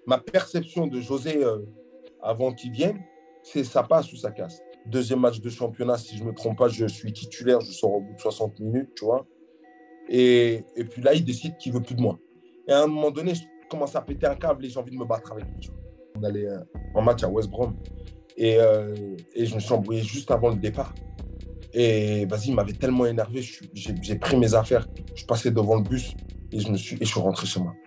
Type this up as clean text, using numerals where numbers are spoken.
ma perception de José avant qu'il vienne, c'est ça passe ou ça casse. Deuxième match de championnat, si je ne me trompe pas, je suis titulaire, je sors au bout de 60 minutes, tu vois. Et puis là, il décide qu'il ne veut plus de moi. Et à un moment donné, je commence à péter un câble et j'ai envie de me battre avec lui. Tu vois. On allait en match à West Brom. Et je me suis embrouillé juste avant le départ. Et vas-y, il m'avait tellement énervé, j'ai pris mes affaires, je passais devant le bus et je suis rentré chez moi.